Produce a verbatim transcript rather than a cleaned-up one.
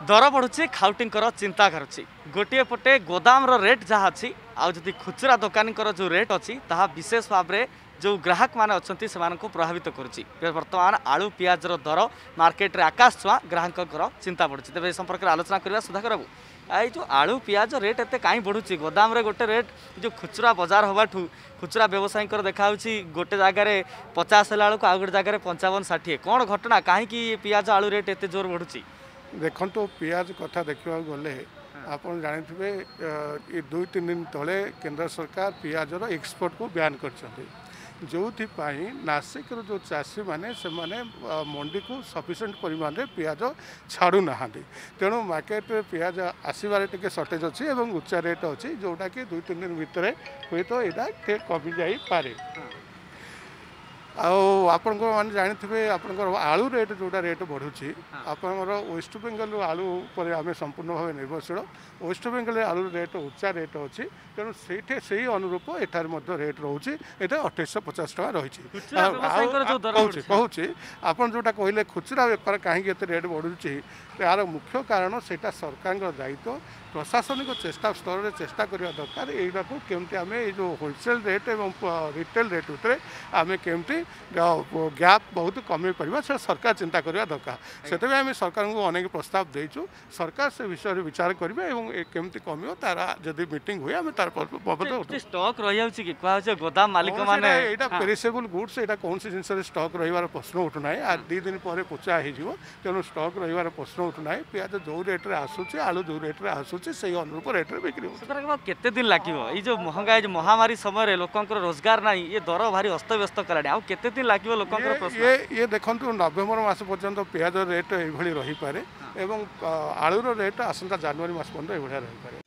दर बढ़ुची खाउटींकर चिंता करुच्ची गोटे पटे गोदाम रेट जहाँ अच्छी आदि खुचरा दुकानी जो रेट अच्छी ताहा विशेष भाव में जो ग्राहक मैंने अच्छा से प्रभावित करुच्ची बर्तमान आलू पियाज दर मार्केट रे आकाश छुआ ग्राहक चिंता बढ़ुची तेज संपर्क में आलोचना करवा सुधाकर बाबू आई जो आलू पियाज रेट एत कहीं बढ़ुची गोदाम रे गोटे रेट जो खुचरा बजार हवाठू खुचरा व्यवसायी देखा गोटे जगार पचास है आलू आउ गोटे जगार पंचावन षाठी कौन घटना कहीं पियाज आलू रेट एत जोर बढ़ुची देखो तो पियाज कथा देखा गले आप जानी ये दुई तीन दिन तले केंद्र सरकार पियाजर एक्सपोर्ट को बैन कर जो नासिक जो चाषी मैंने से माने मंडी को सफिशिएंट परिमाण में पियाज छाड़ू ना तेणु मार्केट में पियाज आसबार टे सर्टेज अच्छी और उच्चा रेट अच्छी जोटा कि दुई तीन दिन भितर हुए तो यहाँ कमी जापे आपण मैंने जानी आपंकर आलू रेट जोटा रेट बढ़ुची आपंकर वेस्ट बेंगल आलू पर आम संपूर्ण भाव निर्भरशील वेस्ट बेंगल आलू रेट उच्चा रेट अच्छी तेणु से से अनुरूप एठार रेट रोचे ये अठाईश पचास टाँग रही कहूँ आप जोटा कहले खुचरा बेपार कहीं रेट बढ़ुची यार मुख्य कारण से सरकार दायित्व प्रशासनिक चेष्टा स्तर में चेष्टा करने दरकार यहाँ को केमती आम जो होलसेल रेट और रिटेल रेट उतरे आम केमती गैप बहुत कमे पार से सरकार चिंता करने दरकार से आम सरकार को अनेक प्रस्ताव देचु सरकार से विषय में विचार करेंगे केमती कम तार जदि मीटिंग हुए आम तार स्टॉक रही गोदाम मालिक मैंने पेरिसेबल गुड्स यहाँ कौन सी जिन स्टॉक रही प्रश्न उठुना आ दी दिन पर पोचा हो तेणु स्टॉक रही प्रश्न उठुना पियाज जो रेट में आसूँ आलू जो रेट में आसूँ से अनुरूप रेट बिक्री केते दिन लगे ये जो महंगा जो महामारी समय लोकंर रोजगार ना ये दर भारी अस्त व्यस्त कलानी आउ केते दिन लगे लोक ये ये देखो नवेम्बर मास पर्यंत पियाज रेट ये रही पारे एवं आलूर रेट आसंता जनवरी मास पर्यंत ये रही पारे।